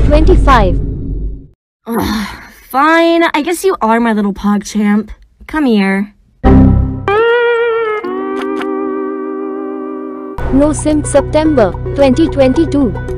2025. Fine, I guess you are my little pogchamp. Come here. No Simp September 2022.